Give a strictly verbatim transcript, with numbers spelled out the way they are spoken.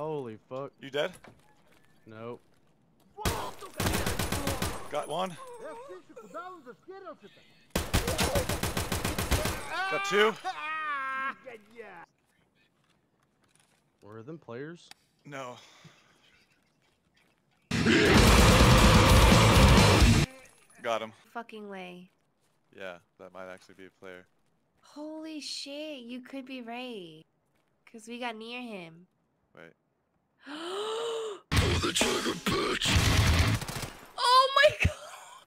Holy fuck. You dead? Nope. Got one. Got two. Were them players? No. Got him. Fucking way. Yeah, that might actually be a player. Holy shit, you could be right. Cause we got near him. Wait. Pull the trigger, bitch.